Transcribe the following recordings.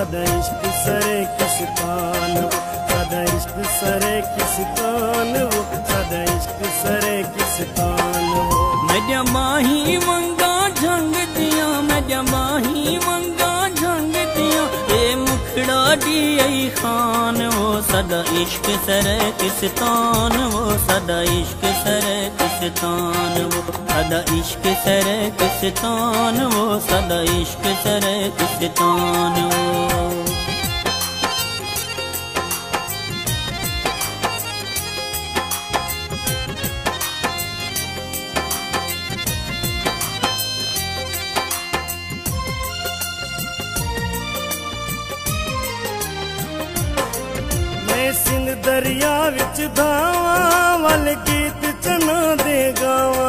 सदा इश्क सरे किस्तान वो, सदा इश्क सरे किस्तान वो, सदा इश्क सरे किस्तान वो। मैं जमाही मंगा झंग दिया, मैं जमाही मंगा झंग दिया, ए मुखड़ा दी आई खान वो, सदा इश्क सरे किस्तान वो, सदा इश्क सरे किस्तान वो, सदा इश्क सरे किस्तान वो, सदा इश्क सरे किस्तान वो। सिंध दरिया विच धावा, वल गीत चना दे गावा।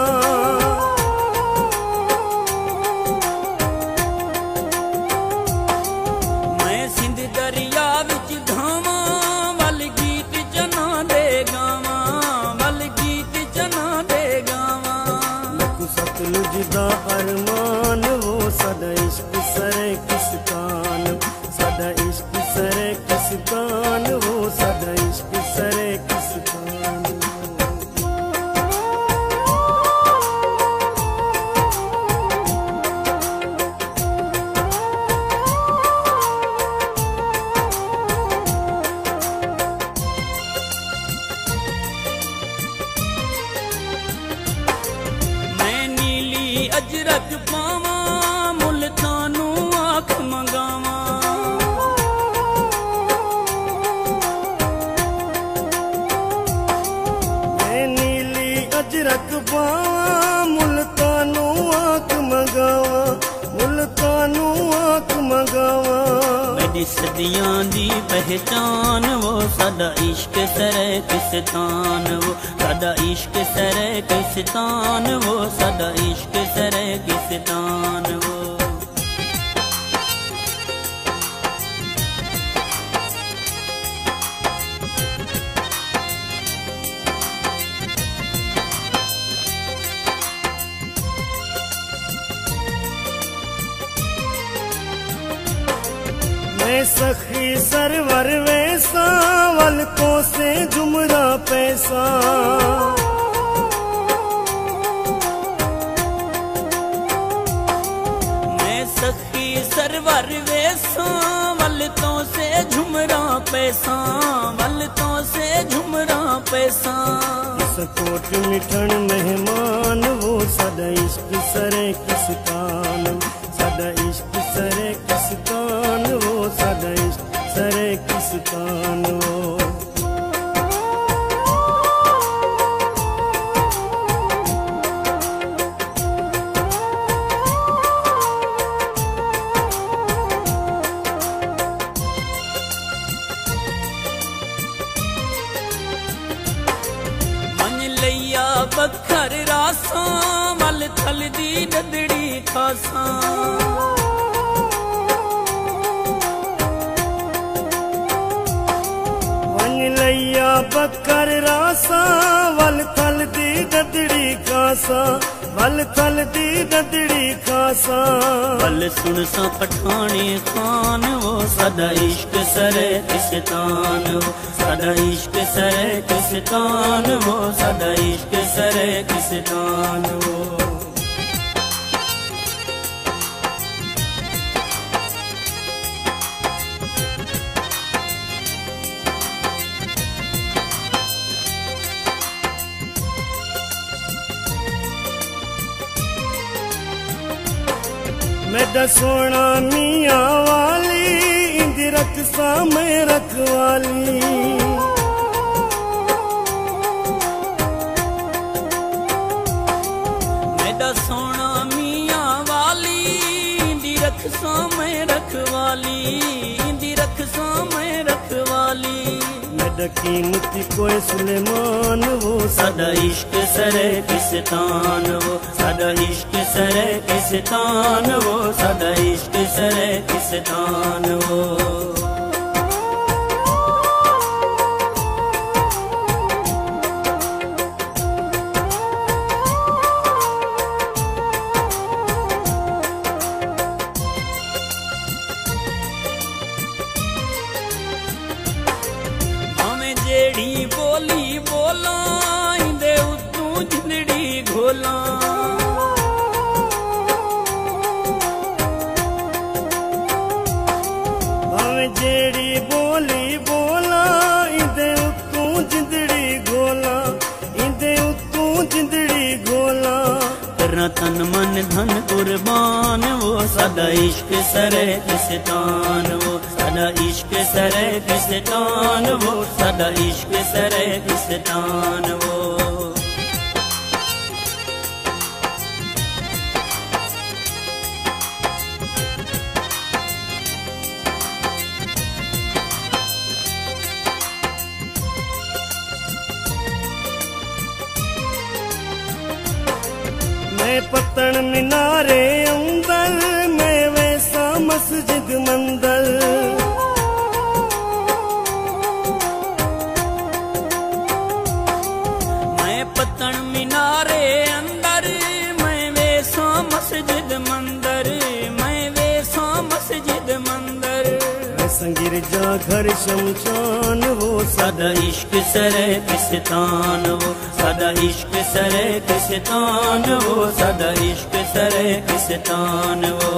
मैं सिंध दरिया विच धावा, वल गीत चना दे गावा, वल गीत चना दे गावा। लखु सतलुज दा अरमान वो, सदा इश्क सरे किस्तान, सदा इश्क सरे किस्तान वो, सदा इश्क सरे किस्तान वो। मैं नीली अजरक पावा, मुल्तानू आँख मंगावा। अजरक पावा, मुल्तानू आँख मंगावा, मुल्तानू आँख मंगावा। मेरी सदियां दी पहचान वो, सदा इश्क सरे किस्तान वो, सदा इश्क सरे किस्तान वो, सदा इश्क सरे किस्तान वो। मैं सखी सरवर वैसा, वल को से जुमरा पैसा। मैं सखी सरवर वैसा, वल तो से झुमरा पैसा, वल तो से झुमरा पैसा। कोट मिठन मेहमान वो, सदा इश्क सरे किस्तान, सदा इश्क सरे किस्तान वो, सदा इश्क सरे किस्तान वो। लैया बखर रासा, वल थल दी ददड़ी खासा। वन लैया बखर रासा, वल थल दी ददड़ी खासा, वल थल दी ददड़ी खासा। वल सुन सा पठाने खान वो, सदा इश्क सरे किस्तान वो, सदा इश्क सरे किस्तान वो, सदा इश्क सरे किस्तान वो। मेरा सोना मियाँ वाली, इंज रख सा मैं रखवाली। मेरा सोना मियाँ वाली, इंज रख सा मैं रखवाली, इंज रख सा मैं रखवाली। मेरा कीमती कोई सुलेमान वो, सदा इश्क सरे किस्तान वो, सदा इश्क सरे किस्तान वो, सदा इश्क सरे किस्तान वो। अपना तन मन धन कुर्बान वो सदा इश्क सरे किस्तान वो सदा इश्क सरे किस्तान वो सदा इश्क सरे किस्तान वो। मैं पत्तन मीनारे अंदर मैं वैसा मस्जिद मंदर, मैं पत्तन मीनारे अंदर मैं वैसा मस्जिद मंदर, मैं वैसा मस्जिद मंदर। संगिर जा घर शमशान वो सदा इश्क सरे किस्तान वो सदा इश्क सरे किस्तान वो सदा इश्क सरे किस्तान वो।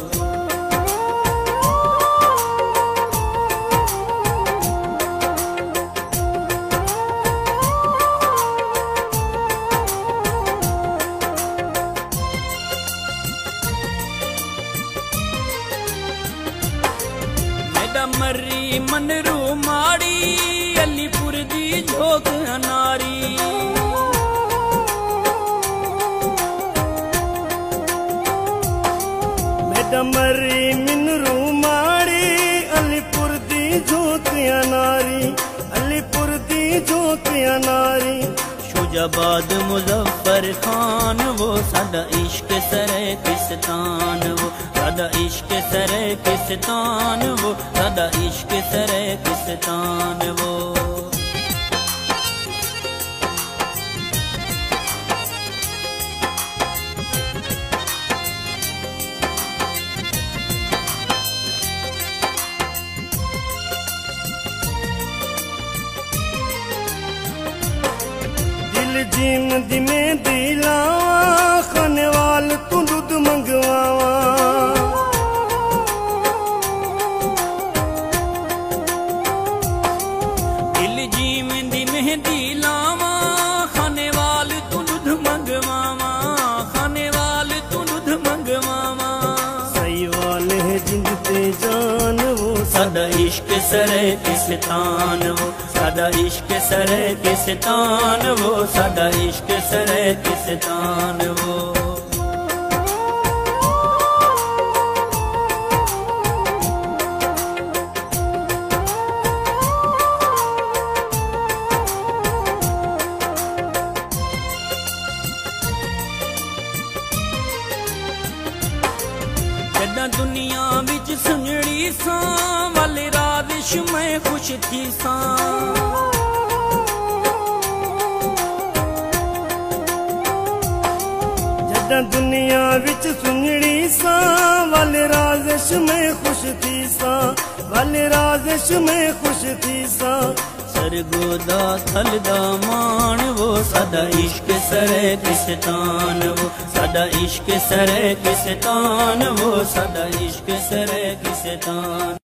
मरी मनरू माड़ी अलीपुर दी झोक अनारी, मैडम मरी मनरू माड़ी अलीपुर दी झोक अनारी, अलीपुर दी झोक अनारी। शुजाबाद मुजफ्फर खान वो सदा इश्क सरे किस्तान वो सदा इश्क सरे किस्तान वो सदा इश्क सरे किस्तान वो। दिल जीन दी में दिलावा खाने वाल तू दूध मंगवावा, दिल जी में दी में दिलावा खाने वाल तू दूध मंगवावा, खाने वाल तू दूध मंगवावा। सही वाल है जिंद ते जान वो सदा इश्क सरे किस्तान वो सदा इश्क सरे किस्तान वो सदा इश्क सरे किस्तान वो। जदा दुनिया बिच सुनड़ी सा वाले राविश मैं खुश थी सा, जदा दुनिया बिच सुनड़ी सा वाले राजिश में खुश थी सा, वाले राजिश में खुश थी सा। सरगोदा थलदा मान वो सदा इश्क सरे किस्तान वो सदा इश्क सरे किस्तान वो सदा इश्क सरे किस्तान